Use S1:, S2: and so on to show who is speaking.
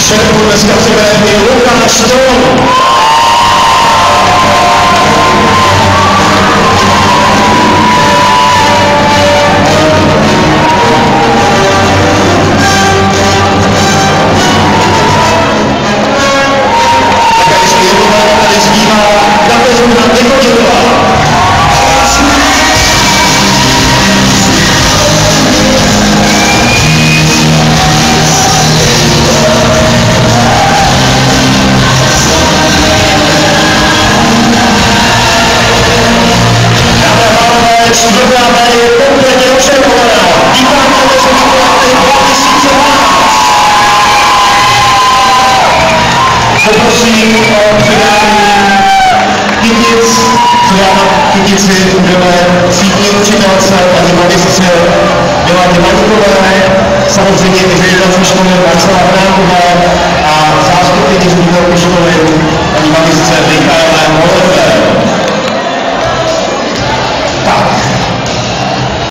S1: Šéfu dneska přebere i Lukáš Tom. Poprosím o předání kytic, která kytici budeme třídní učitelce paní magistře Milaně Maňkové, samozřejmě i ředitelce školy Marcela Hránková a zástupkyně ředitelky školy paní magistře